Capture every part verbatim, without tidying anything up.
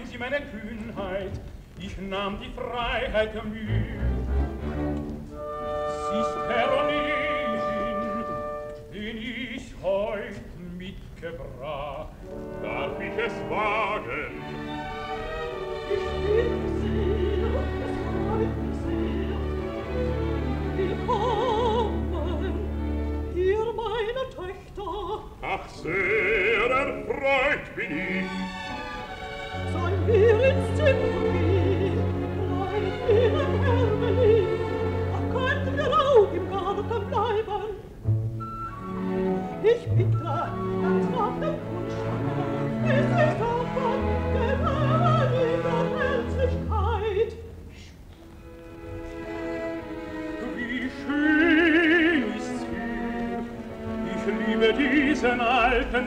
verzeihen Sie meine Kühnheit, ich nahm die Freiheit Mühe. Sie ist Caroline, den ich heut mitgebracht. Darf ich es wagen? Ich bin sehr, es freut mich sehr. Willkommen, hier meine Töchter. Ach, sehr erfreut bin ich. Sollen wir ins Zimmer gehen, bleibt Ihnen Hermelin, ach, könnten wir auch im Garten bleiben. Ich bitte, ganz nach dem Wunsch, es ist offen, gewähre Herzlichkeit. Wie schön ist hier, ich liebe diesen alten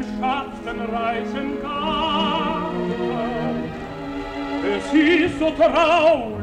Schattenreichen Garten. Es ist so traurig,